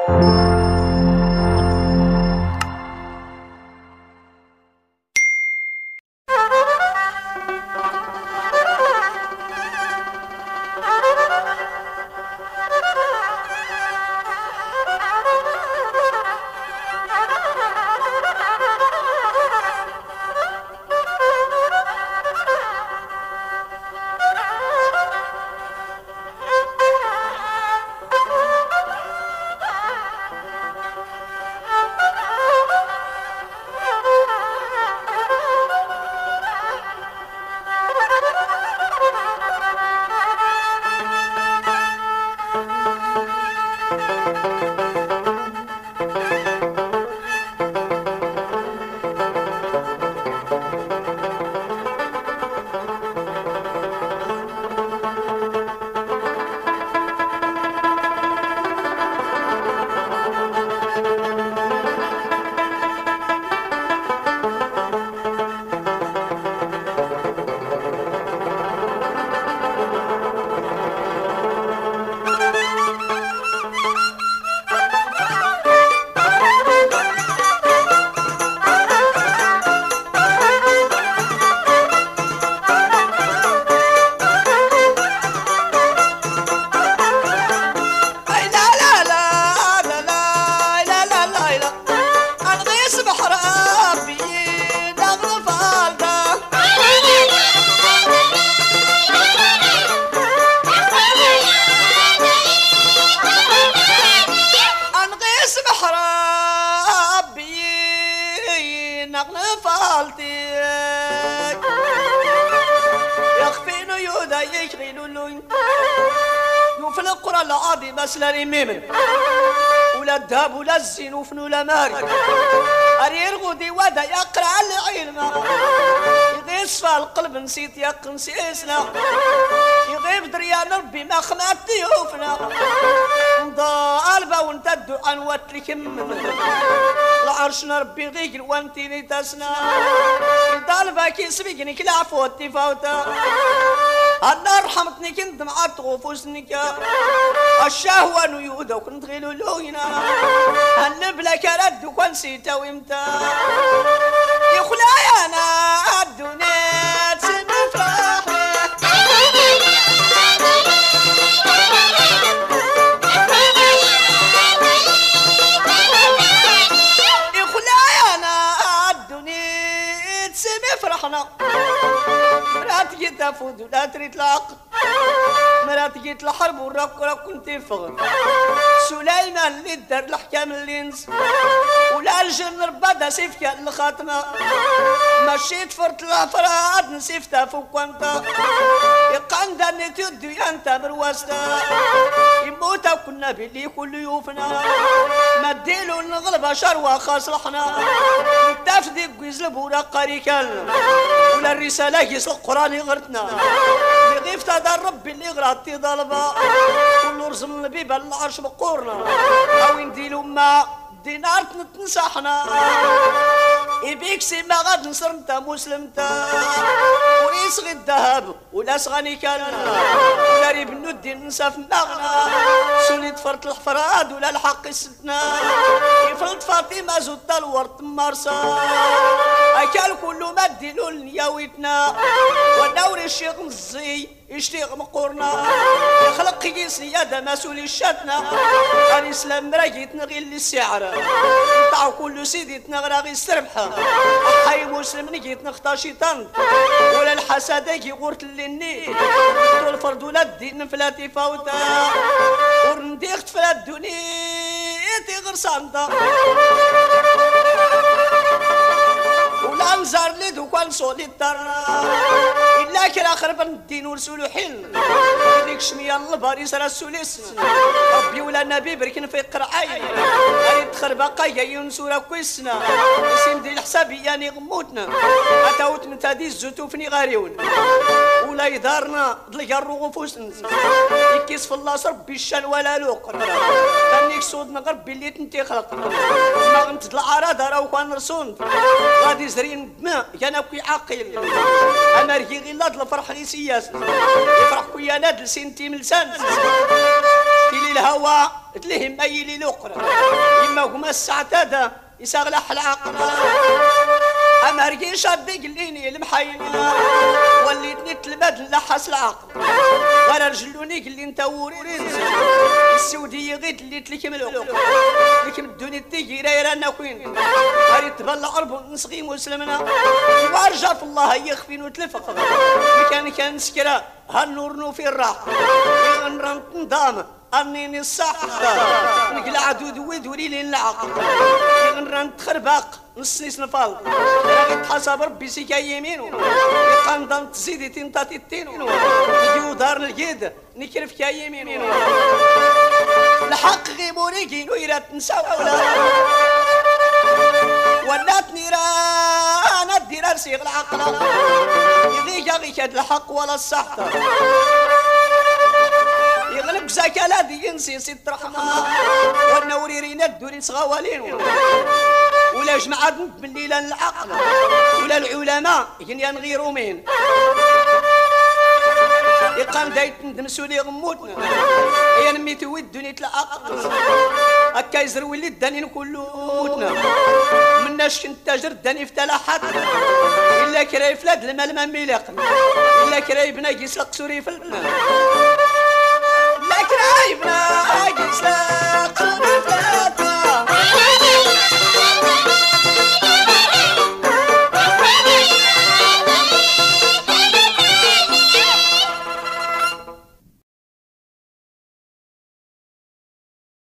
في القرى العظيمة مسلا ميمن ولا الذهب ولا الزين وفنو لا ماري أرير غودي ودا يقرأ العلم يغيب صفا القلب نسيت يقن سيسنا يغيب دريان ربي ما خمات ضيوفنا ضالبة وانت الدعاء واتلكم العرشنا ربي غير وانتيني تسنا ضالبة كي سبيقني كل عفوتي فوتا أنا رحمتني كنت مع طوفوسنك الشهوة نيودا وكنت غيلو لوينا هنبلا كرد وكنسيتا وامتى يا خلايا أنا الدنيا تسنفرح يا خلايا أنا الدنيا تسنفرحنا مرات جيت افوز ولا تريد العقل مرات جيت الحرب والرك كنت فغر سليمان اللي دار الحكام اللي نس ولا الجن ربدا سيف كان الخاتمه مشيت فرت الافراد نسيفتها فوق وانت يقندني تدي انت برواستا يموت كنا باللي كل يوفنا ما ديلو نغلب شروه خاصلحنا تفدي قيزلب ولا قريكل ولا الرساله يسق القران غرتنا غيف تدار ربي اللي غراتي ضلبه كل رزم البيبه العرش بقورنا او نديلو ما دينار تنسحنا يبيك سيما غاد نصر انت مسلمتا ويصغي الذهب ولا صغاني كالنا ولا ريب الدين نسى في مغنى سوليت فرط الحفراد ولا الحق الستنا يفرط فاطمه زود الورد مارسا اكل كل ما دينو لنياويتنا ونوري الشيخ مزي يشتيق مقورنا يخلق قيسي هذا مسؤول الشتنا الاسلام راجيتنا غير للسعر نطاعو كل سيدي تنغرى غير السربحه حي مسلم نجيت نختار شيطان ولا الحسد كي غورت للني طول فرد ولا الدين فلاتي فوتا ورنديخت فلا الدنيا تغير صامته ولا نزار لي دوكان صولي الدار إلا كرا خرب الدين ورسولو حل ديك شمية الباريس رسوليس ربي ولا النبي بركن في قرعاي أريد خربقايا ينسورا كويسنا اسم دي الحسابي يعني غموتنا أتاوت من تادي الزوتوفني غاريون ولا يدارنا ضلقا الرغفوس يكيس في الله ربي الشان ولا لوق تانيك صودنا غربي اللي تنتي خلق ما غنت العراض راو كان رسون غادي زرين بما كان كي عاقل انا رجي غير الفرح لي سياس يفرح كويا ناد لسنتي من لسان الهوى تليه ما يلي لقرا يما هما السعتادة يسغلح العقل أمرقي شادي قليني المحيل وليتني تلبد لحس العقل غير رجلوني قلي انت وريد السعودية غير اللي تلك ملوك لكن الدنيا تيجي رانا كوين غير تبلع عرب نسقي مسلمنا وارجع في الله يخفين وتلفق كان سكرا هالنور في الراح نرنط نضام أنيني الصح نقلع عدود ودوري لي العقل نرنط خرباق نصيص نفال راغي تحاسب ربي سيكا يمينو يقندم تزيدي تنطاتي التينو يجيو دار القيد نكرف كا يمينو الحق غيبوني كينو يرا تنساو ولاتني رانا الديرار سيغ العقل يضيق غيك هاد الحق ولا الصح يغلب زكالا دي ينسي ست رحمة والنوريرين الدوري صغوالين ولا جماعة بالليلة العقل ولا العلماء ينغيروا مين يقام دايت ندمسولي غموتنا يا نميت ودني تلاقل هكا يزروا لي الدنين كلوتنا مناش كنت تاجر الدني في تلاحات الا كراي فلاد المال ما ميلاقنا الا كراي بناقيس القصوري فلتنا لا كراي بناقيس القصوري